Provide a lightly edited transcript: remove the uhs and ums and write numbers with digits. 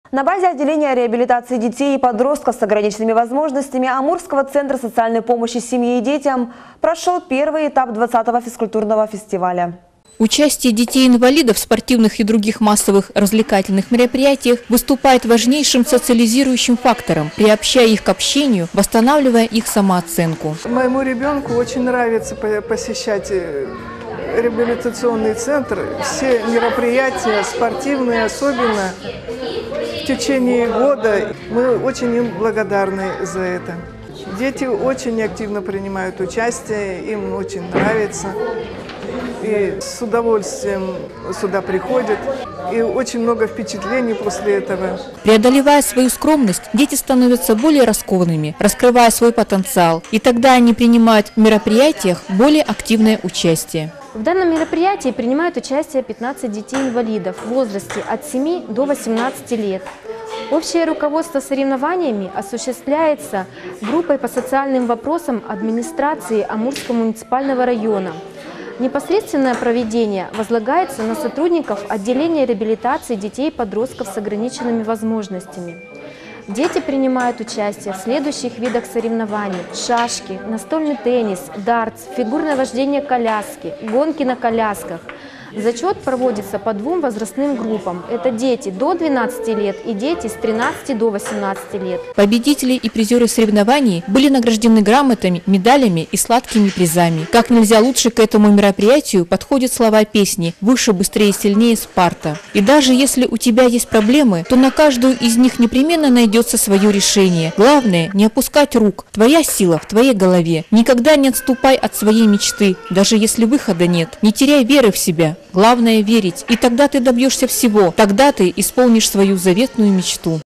На базе отделения реабилитации детей и подростков с ограниченными возможностями Амурского центра социальной помощи семье и детям прошел первый этап 20-го физкультурного фестиваля. Участие детей-инвалидов в спортивных и других массовых развлекательных мероприятиях выступает важнейшим социализирующим фактором, приобщая их к общению, восстанавливая их самооценку. Моему ребенку очень нравится посещать реабилитационный центр. Все мероприятия, спортивные особенно, в течение года. Мы очень им благодарны за это. Дети очень активно принимают участие, им очень нравится. И с удовольствием сюда приходят. И очень много впечатлений после этого. Преодолевая свою скромность, дети становятся более раскованными, раскрывая свой потенциал. И тогда они принимают в мероприятиях более активное участие. В данном мероприятии принимают участие 15 детей-инвалидов в возрасте от 7 до 18 лет. Общее руководство соревнованиями осуществляется группой по социальным вопросам администрации Амурского муниципального района. Непосредственное проведение возлагается на сотрудников отделения реабилитации детей и подростков с ограниченными возможностями. Дети принимают участие в следующих видах соревнований: шашки, настольный теннис, дартс, фигурное вождение коляски, гонки на колясках. Зачет проводится по двум возрастным группам. Это дети до 12 лет и дети с 13 до 18 лет. Победители и призеры соревнований были награждены грамотами, медалями и сладкими призами. Как нельзя лучше к этому мероприятию подходят слова песни «Выше, быстрее, сильнее, Спарта». И даже если у тебя есть проблемы, то на каждую из них непременно найдется свое решение. Главное – не опускать рук. Твоя сила в твоей голове. Никогда не отступай от своей мечты, даже если выхода нет. Не теряй веры в себя. Главное – верить, и тогда ты добьешься всего, тогда ты исполнишь свою заветную мечту.